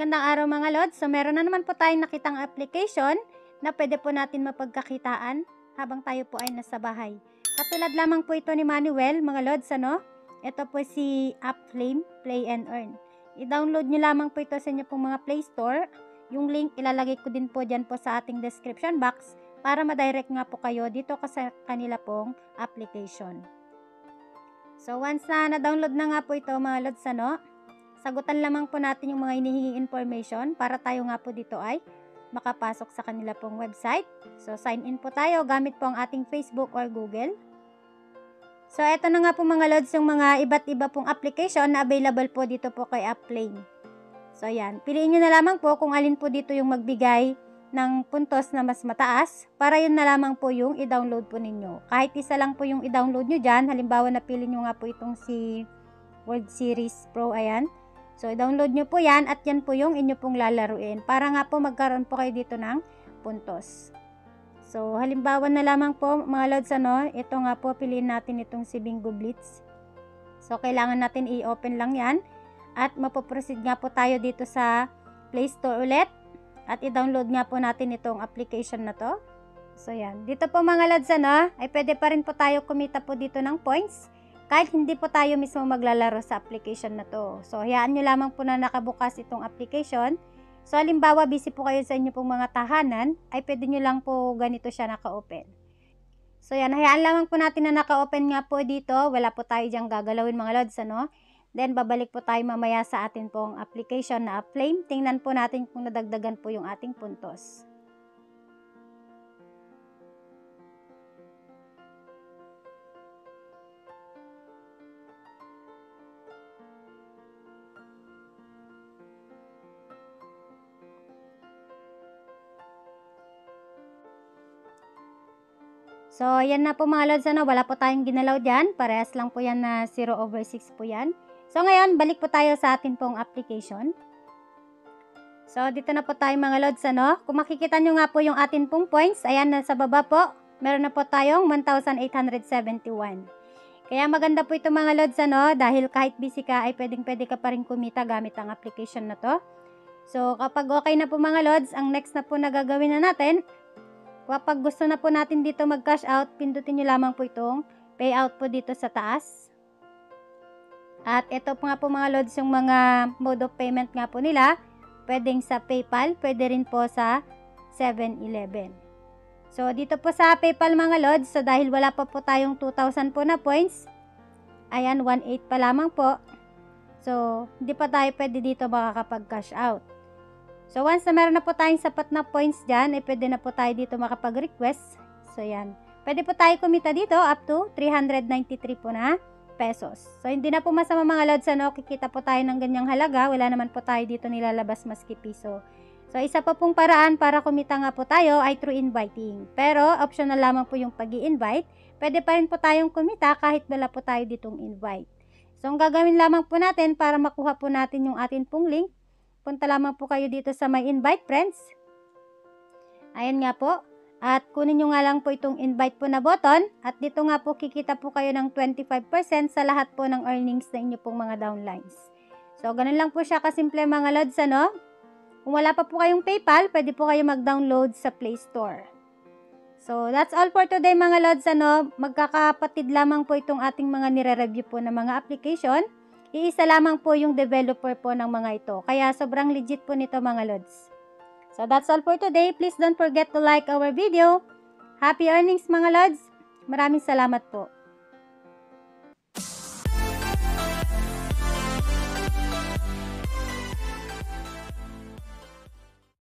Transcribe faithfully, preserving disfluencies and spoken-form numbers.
Magandang araw mga Lods. So meron na naman po tayong nakitang application na pwede po natin mapagkakitaan habang tayo po ay nasa bahay. Katulad lamang po ito ni Manuel mga Lods, ano? Ito po si Upflame Play and Earn. I-download nyo lamang po ito sa inyo pong mga Play Store. Yung link ilalagay ko din po dyan po sa ating description box para ma-direct nga po kayo dito sa kanila pong application. So once na na-download na nga po ito mga Lods, ano? Sagutan lamang po natin yung mga hinihinging information para tayo nga po dito ay makapasok sa kanila pong website. So, sign in po tayo gamit po ang ating Facebook or Google. So, eto na nga po mga Lods yung mga iba't iba pong application na available po dito po kay Upflame. So, yan. Piliin nyo na lamang po kung alin po dito yung magbigay ng puntos na mas mataas para yun na lamang po yung i-download po ninyo. Kahit isa lang po yung i-download nyo dyan, halimbawa napili nyo nga po itong si World Series Pro, ayan. So, i-download nyo po yan at yan po yung inyo pong lalaruin para nga po magkaroon po kayo dito ng puntos. So, halimbawa na lamang po mga Lods, ano, ito nga po, piliin natin itong si Bingo Blitz. So, kailangan natin i-open lang yan at mapoproceed nga po tayo dito sa Play Store ulit at i-download nga po natin itong application na to. So, yan. Dito po mga Lods, ano, ay pwede pa rin po tayo kumita po dito ng points kahit hindi po tayo mismo maglalaro sa application na to. So, hayaan nyo lamang po na nakabukas itong application. So, halimbawa, busy po kayo sa inyo pong mga tahanan, ay pwede nyo lang po ganito siya naka-open. So, yan. Hayaan lamang po natin na naka-open nga po dito. Wala po tayo diyang gagalawin mga Lods, ano? Then, babalik po tayo mamaya sa atin pong application na Upflame. Tingnan po natin kung nadagdagan po yung ating puntos. So, yan na po mga Lods, ano, wala po tayong ginalaw dyan. Parehas lang po yan na zero over six po yan. So, ngayon, balik po tayo sa atin pong application. So, dito na po tayo mga Lods, ano. Kung makikita nyo nga po yung atin pong points, ayan, nasa baba po, meron na po tayong one thousand eight hundred seventy-one. Kaya maganda po ito mga Lods, ano, dahil kahit busy ka, ay pwedeng-pwede ka pa rin kumita gamit ang application na to. So, kapag okay na po mga Lods, ang next na po na gagawin na natin, kapag gusto na po natin dito mag-cash out, pindutin nyo lamang po itong payout po dito sa taas. At ito po nga po mga Lods yung mga mode of payment nga po nila. Pwedeng sa PayPal, pwede rin po sa seven eleven. So dito po sa PayPal mga Lods, so dahil wala pa po tayong two thousand po na points, ayan, one eight pa lamang po. So hindi pa tayo pwede dito makakapag-cash out. So, once na meron na po tayong sapat na points dyan, ay pwede na po tayo dito makapag-request. So, yan. Pwede po tayo kumita dito up to three hundred ninety-three po na pesos. So, hindi na po masama mga Lods, ano, kikita po tayo ng ganyang halaga. Wala naman po tayo dito nilalabas maski piso. So, isa pa pong paraan para kumita nga po tayo ay through inviting. Pero, optional lamang po yung pag-i-invite. Pwede pa rin po tayong kumita kahit wala po tayo ditong invite. So, ang gagawin lamang po natin para makuha po natin yung atin pong link, punta lamang po kayo dito sa My Invite Friends. Ayan nga po. At kunin nyo nga lang po itong invite po na button. At dito nga po kikita po kayo ng twenty-five percent sa lahat po ng earnings na inyo pong mga downlines. So, ganun lang po siya kasimple mga Lods, ano. Kung wala pa po kayong PayPal, pwede po kayo mag-download sa Play Store. So, that's all for today mga Lods, ano. Magkakapatid lamang po itong ating mga nire-review po na mga application. Iisa lamang po yung developer po ng mga ito. Kaya sobrang legit po nito mga Lods. So that's all for today. Please don't forget to like our video. Happy earnings mga Lods. Maraming salamat po.